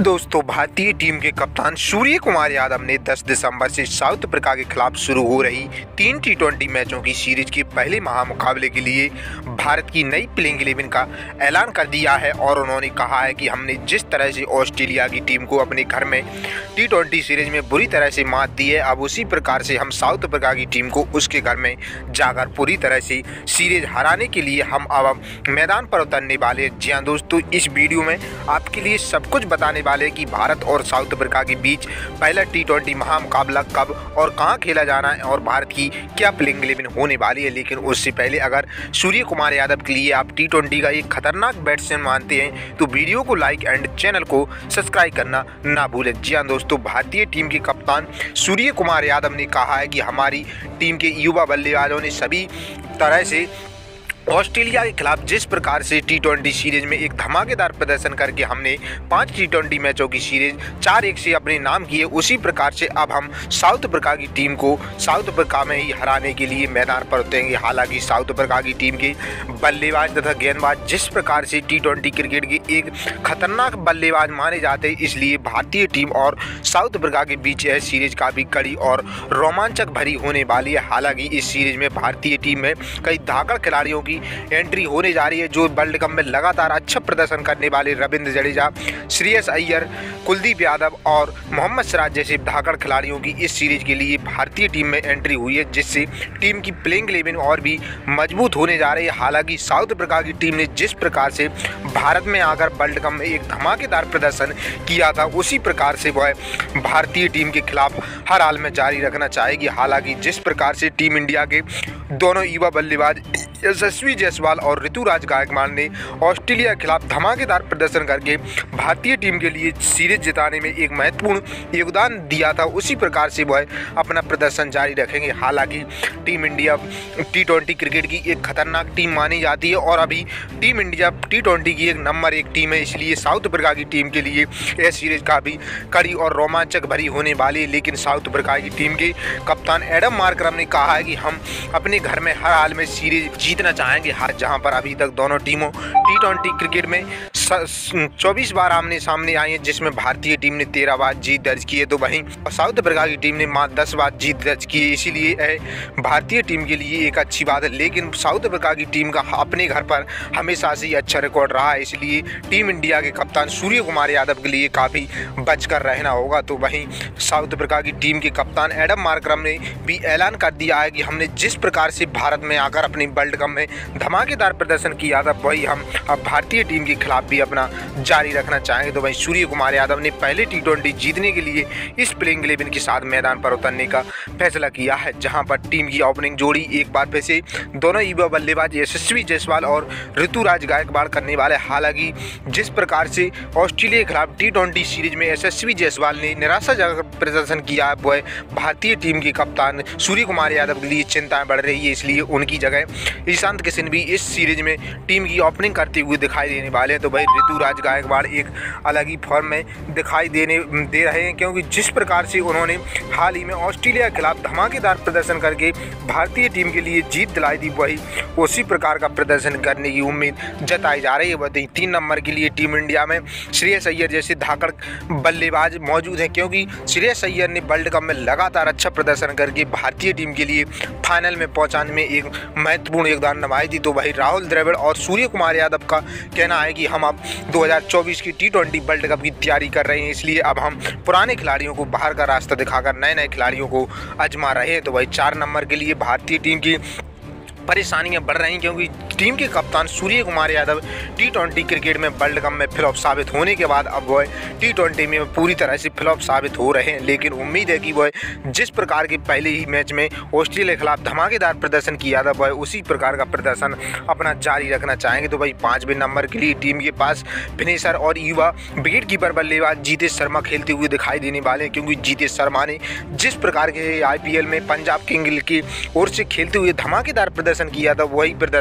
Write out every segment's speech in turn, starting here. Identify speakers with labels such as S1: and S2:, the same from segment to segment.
S1: दोस्तों, भारतीय टीम के कप्तान सूर्य कुमार यादव ने 10 दिसंबर से साउथ अफ्रीका के खिलाफ शुरू हो रही 3 टी20 मैचों की सीरीज के पहले महामुकाबले के लिए भारत की नई प्लेइंग 11 का ऐलान कर दिया है और उन्होंने कहा है कि हमने जिस तरह से ऑस्ट्रेलिया की टीम को अपने घर में टी20 सीरीज में बुरी तरह से मात दी है, अब उसी प्रकार से हम साउथ अफ्रीका की टीम को उसके घर में जाकर पूरी तरह से सीरीज हराने के लिए हम अब मैदान पर उतरने वाले हैं। जी हाँ दोस्तों, इस वीडियो में आपके लिए सब कुछ बताने वाले कि भारत और साउथ अफ्रीका के बीच पहला टी20 महामुकाबला कब और कहां खेला जाना है और भारत की क्या प्लेइंग 11 होने वाली है। लेकिन उससे पहले अगर सूर्य कुमार यादव के लिए आप टी20 का एक खतरनाक बैट्समैन मानते हैं तो वीडियो को लाइक एंड चैनल को सब्सक्राइब करना ना भूलें। जी हाँ दोस्तों, भारतीय टीम के कप्तान सूर्य कुमार यादव ने कहा है कि हमारी टीम के युवा बल्लेबाजों ने सभी तरह से ऑस्ट्रेलिया के खिलाफ जिस प्रकार से टी20 सीरीज में एक धमाकेदार प्रदर्शन करके हमने 5 टी20 मैचों की सीरीज 4-1 से अपने नाम किए, उसी प्रकार से अब हम साउथ अफ्रीका की टीम को साउथ अफ्रीका में ही हराने के लिए मैदान पर उतरेंगे। हालांकि साउथ अफ्रीका की टीम के बल्लेबाज तथा गेंदबाज जिस प्रकार से टी20 क्रिकेट के एक खतरनाक बल्लेबाज माने जाते हैं, इसलिए भारतीय टीम और साउथ अफ्रीका के बीच यह सीरीज काफ़ी कड़ी और रोमांचक भरी होने वाली है। हालांकि इस सीरीज में भारतीय टीम में कई धाकड़ खिलाड़ियों की एंट्री होने जा रही है जो वर्ल्ड कप में लगातार अच्छा प्रदर्शन करने वाले रविंद्र जडेजा, श्रेयस अय्यर, कुलदीप यादव और मोहम्मद सिराज जैसे धाकड़ खिलाड़ियों की इस सीरीज के लिए भारतीय टीम में एंट्री हुई है, जिससे टीम की प्लेइंग 11 और भी मजबूत होने जा रही है। हालांकि साउथ अफ्रीका की टीम ने जिस प्रकार से भारत में आकर वर्ल्ड कप में एक धमाकेदार प्रदर्शन किया था, उसी प्रकार से वह भारतीय टीम के खिलाफ हर हाल में जारी रखना चाहेगी। हालांकि जिस प्रकार से टीम इंडिया के दोनों युवा बल्लेबाज यशस्वी जायसवाल और ऋतुराज गायकवाड़ ने ऑस्ट्रेलिया के खिलाफ धमाकेदार प्रदर्शन करके भारतीय टीम के लिए सीरीज जिताने में एक महत्वपूर्ण योगदान दिया था, उसी प्रकार से वह अपना प्रदर्शन जारी रखेंगे। हालांकि टीम इंडिया टी20 क्रिकेट की एक खतरनाक टीम मानी जाती है और अभी टीम इंडिया टी20 की एक नंबर 1 टीम है, इसलिए साउथ अफ्रीका की टीम के लिए यह सीरीज काफ़ी कड़ी और रोमांचक भरी होने वाली है। लेकिन साउथ अफ्रीका की टीम के कप्तान एडम मार्करम ने कहा है कि हम अपने घर में हर हाल में सीरीज जीतना चाहेंगे। जहां पर अभी तक दोनों टीमों टी20 क्रिकेट में 24 बार आमने सामने आई है, जिसमें भारतीय टीम ने 13 बार जीत दर्ज की है, तो वहीं साउथ अफ्रीका की टीम ने मात्र 10 बार जीत दर्ज की है। इसीलिए भारतीय टीम के लिए एक अच्छी बात है। लेकिन साउथ अफ्रीका की टीम का अपने घर पर हमेशा से ही अच्छा रिकॉर्ड रहा है, इसलिए टीम इंडिया के कप्तान सूर्य कुमार यादव के लिए काफ़ी बचकर रहना होगा। तो वहीं साउथ अफ्रीका की टीम के कप्तान एडम मार्करम ने भी ऐलान कर दिया है कि हमने जिस प्रकार से भारत में आकर अपनी वर्ल्ड कप में धमाकेदार प्रदर्शन किया था, वही हम अब भारतीय टीम के खिलाफ भी अपना जारी रखना चाहेंगे। तो वहीं सूर्य कुमार यादव ने पहले टी20 जीतने के लिए इस प्लेइंग 11 के साथ मैदान पर उतरने का फैसला किया है, जहां पर टीम की ओपनिंग जोड़ी एक बार फिर से दोनों युवा बल्लेबाज यशस्वी जायसवाल और ऋतुराज गायकवाड़ करने वाले। हालांकि जिस प्रकार से ऑस्ट्रेलिया के खिलाफ टी20 सीरीज में यशस्वी जायसवाल ने निराशाजनक प्रदर्शन किया, वह भारतीय टीम के कप्तान सूर्य कुमार यादव के लिए चिंताएं बढ़ रही है, इसलिए उनकी जगह ईशांत किशन भी इस सीरीज में टीम की ओपनिंग करते हुए दिखाई देने वाले हैं। तो भाई ऋतुराज गायकवाड़ एक अलग ही फॉर्म में दिखाई दे रहे हैं, क्योंकि जिस प्रकार से उन्होंने हाल ही में ऑस्ट्रेलिया के खिलाफ धमाकेदार प्रदर्शन करके भारतीय टीम के लिए जीत दिलाई थी, वही उसी प्रकार का प्रदर्शन करने की उम्मीद जताई जा रही है। वही 3 नंबर के लिए टीम इंडिया में श्रेयस अय्यर जैसे धाकड़ बल्लेबाज मौजूद हैं, क्योंकि श्रेयस अय्यर ने वर्ल्ड कप में लगातार अच्छा प्रदर्शन करके भारतीय टीम के लिए फाइनल में पहुंचाने में एक महत्वपूर्ण योगदान निभाई थी। तो वही राहुल द्रविड़ और सूर्य कुमार यादव का कहना है कि हम अब 2024 की टी20 वर्ल्ड कप की तैयारी कर रहे हैं, इसलिए अब हम पुराने खिलाड़ियों को बाहर का रास्ता दिखाकर नए खिलाड़ियों को आजमा रहे हैं। तो वही 4 नंबर के लिए भारतीय टीम की परेशानियां बढ़ रही, क्योंकि टीम के कप्तान सूर्य कुमार यादव टी20 क्रिकेट में वर्ल्ड कप में फ्लॉप साबित होने के बाद अब वह टी20 में पूरी तरह से फ्लॉप साबित हो रहे हैं। लेकिन उम्मीद है कि वह जिस प्रकार के पहले ही मैच में ऑस्ट्रेलिया के खिलाफ धमाकेदार प्रदर्शन किया था, वह उसी प्रकार का प्रदर्शन अपना जारी रखना चाहेंगे। तो भाई 5वें नंबर के लिए टीम के पास फिनिशर और युवा विकेट कीपर बल्लेबाज जीतेश शर्मा खेलते हुए दिखाई देने वाले हैं, क्योंकि जीतेश शर्मा ने जिस प्रकार के IPL में पंजाब किंग्स की ओर से खेलते हुए धमाकेदार प्रदर्शन किया था, वही प्रदर्शन उन्होंने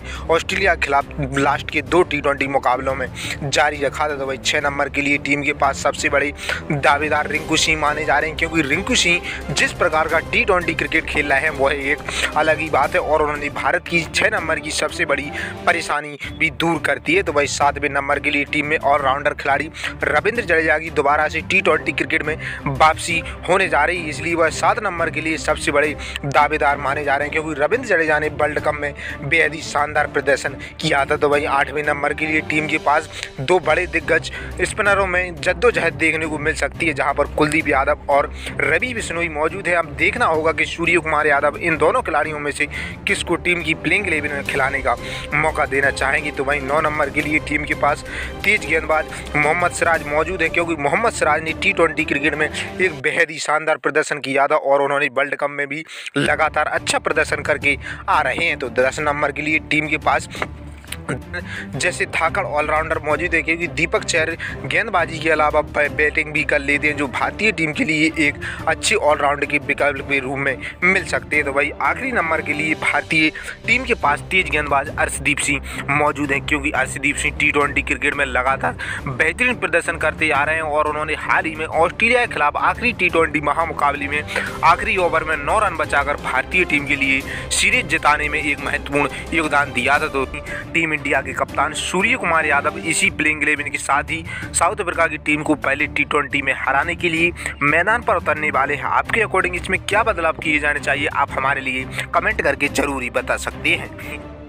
S1: ऑस्ट्रेलिया के खिलाफ लास्ट के 2 टी20 मुकाबलों में जारी रखा था। तो भाई 6 नंबर के लिए टीम के पास सबसे बड़े दावेदार रिंकू सिंह माने जा रहे हैं, क्योंकि रिंकू सिंह जिस प्रकार का टी20 क्रिकेट खेल रहे हैं वह एक अलग ही बात है और उन्होंने भारत की 6 नंबर की सबसे बड़ी परेशानी भी दूर करती है। तो भाई 7वें नंबर के लिए टीम में ऑलराउंडर खिलाड़ी रविंद्र जडेजा की दोबारा से टी20 क्रिकेट में वापसी होने जा रही है, इसलिए वह 7 नंबर के लिए सबसे बड़े दावेदार माने जा रहे हैं, क्योंकि रविंद्र जडेजा ने वर्ल्ड कप में बेहद ही शानदार प्रदर्शन किया था। तो भाई 8वें नंबर के लिए टीम के पास 2 बड़े दिग्गज स्पिनरों में जद्दोजहद देखने को मिल सकती है, जहां पर कुलदीप यादव और रवि बिश्नोई मौजूद है। अब देखना होगा कि सूर्य कुमार यादव इन दोनों खिलाड़ियों में से किसको टीम की प्लेइंग 11 में खिलाने का मौका देना चाहेंगे। तो वहीं 9 नंबर के लिए टीम के पास तेज गेंदबाज मोहम्मद सिराज मौजूद है, क्योंकि मोहम्मद सिराज ने टी20 क्रिकेट में एक बेहद ही शानदार प्रदर्शन किया था और उन्होंने वर्ल्ड कप में भी लगातार अच्छा प्रदर्शन करके आ रहे हैं। तो 10 नंबर के लिए टीम के पास जैसे धाकड़ ऑलराउंडर मौजूद है, क्योंकि दीपक चहर गेंदबाजी के अलावा बैटिंग भी कर लेते हैं, जो भारतीय टीम के लिए एक अच्छे ऑलराउंडर के विकल्प के रूप में मिल सकते हैं। तो भाई आखिरी नंबर के लिए भारतीय टीम के पास तेज गेंदबाज अर्शदीप सिंह मौजूद हैं, क्योंकि अर्शदीप सिंह टी20 क्रिकेट में लगातार बेहतरीन प्रदर्शन करते आ रहे हैं और उन्होंने हाल ही में ऑस्ट्रेलिया के खिलाफ आखिरी टी20 महामुकाबले में आखिरी ओवर में 9 रन बचाकर भारतीय टीम के लिए सीरीज जिताने में एक महत्वपूर्ण योगदान दिया था। तो टीम इंडिया के कप्तान सूर्य कुमार यादव इसी प्लेइंग 11 के साथ ही साउथ अफ्रीका की टीम को पहले टी20 में हराने के लिए मैदान पर उतरने वाले हैं। आपके अकॉर्डिंग इसमें क्या बदलाव किए जाने चाहिए, आप हमारे लिए कमेंट करके जरूर ही बता सकते हैं।